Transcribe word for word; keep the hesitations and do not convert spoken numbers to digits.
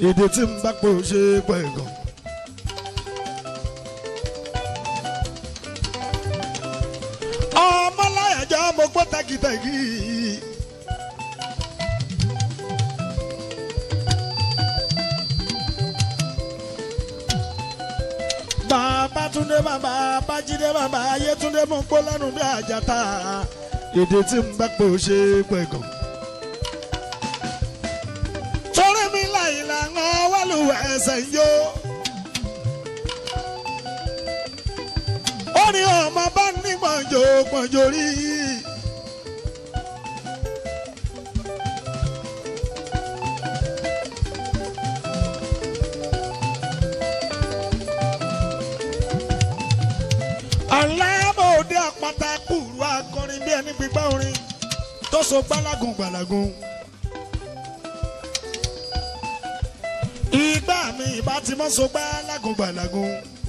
èdè tí ń bá pé ó ṣe pẹ́ gan. ọmọláyàjọ mo gbọ́ tagitagi. bàbá Túndé bàbá Bájídé bàbá Ayétúndé mo gbọ́ lẹ́nu bí àjàtà èdè tí ń bá pé ó ṣe pẹ́ gan. torí mi láyìnlá ń wálùwẹ̀ ẹsẹ̀ yó. ó ní ọmọ bá ní pọ̀njò pọ̀njò rí. alábòde àpáta kúrú akọrin bí ẹni gbígbá orin tó so gbálagun gbàlagun. ìgbà mi ìbá ti mọ́ so gbálagun gbàlagun.